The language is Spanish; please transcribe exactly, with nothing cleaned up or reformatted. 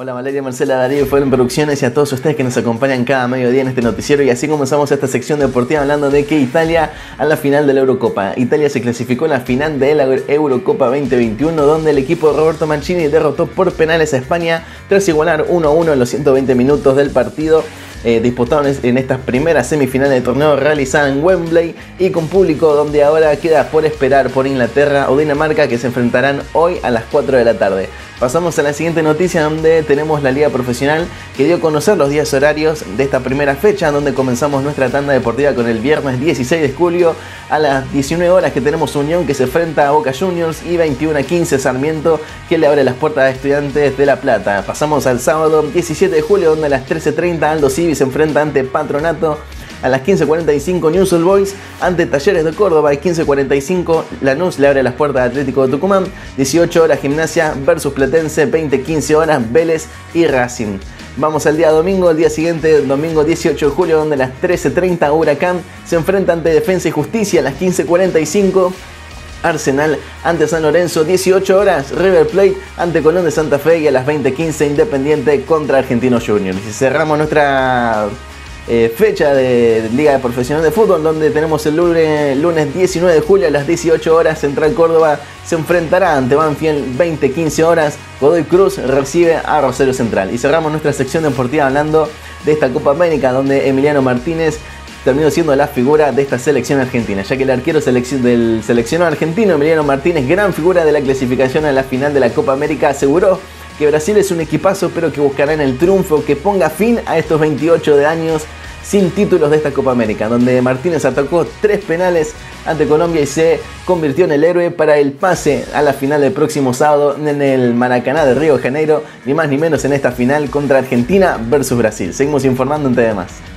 Hola Valeria, Marcela, Darío, Fueron Producciones y a todos ustedes que nos acompañan cada mediodía en este noticiero. Y así comenzamos esta sección deportiva hablando de que Italia a la final de la Eurocopa. Italia se clasificó en la final de la Eurocopa veinte veintiuno, donde el equipo de Roberto Mancini derrotó por penales a España tras igualar uno a uno en los ciento veinte minutos del partido. Eh, disputaron en estas primeras semifinales del torneo realizada en Wembley y con público, donde ahora queda por esperar por Inglaterra o Dinamarca, que se enfrentarán hoy a las cuatro de la tarde. Pasamos a la siguiente noticia, donde tenemos la Liga Profesional, que dio a conocer los días horarios de esta primera fecha, donde comenzamos nuestra tanda deportiva con el viernes dieciséis de julio a las diecinueve horas, que tenemos Unión que se enfrenta a Boca Juniors, y veintiuno a quince Sarmiento, que le abre las puertas a Estudiantes de La Plata. Pasamos al sábado diecisiete de julio, donde a las trece treinta Aldo Civi se enfrenta ante Patronato. A las quince cuarenta y cinco Newell's Old Boys ante Talleres de Córdoba, y quince cuarenta y cinco Lanús le abre las puertas a Atlético de Tucumán. dieciocho horas Gimnasia versus Platense, veinte quince horas Vélez y Racing. Vamos al día domingo, el día siguiente, domingo dieciocho de julio, donde a las trece treinta Huracán se enfrenta ante Defensa y Justicia. A las quince cuarenta y cinco Arsenal ante San Lorenzo, dieciocho horas River Plate ante Colón de Santa Fe, y a las veinte quince Independiente contra Argentinos Juniors. Y cerramos nuestra Eh, fecha de Liga Profesional de Fútbol, donde tenemos el lunes, lunes diecinueve de julio a las dieciocho horas Central Córdoba se enfrentará ante Banfield. Veinte quince horas Godoy Cruz recibe a Rosario Central. Y cerramos nuestra sección deportiva hablando de esta Copa América, donde Emiliano Martínez terminó siendo la figura de esta selección argentina, ya que el arquero seleccion del seleccionado argentino Emiliano Martínez, gran figura de la clasificación a la final de la Copa América, aseguró que Brasil es un equipazo, pero que buscarán el triunfo que ponga fin a estos veintiocho de años sin títulos de esta Copa América, donde Martínez atacó tres penales ante Colombia y se convirtió en el héroe para el pase a la final del próximo sábado en el Maracaná de Río de Janeiro, ni más ni menos en esta final contra Argentina versus Brasil. Seguimos informando en T V más.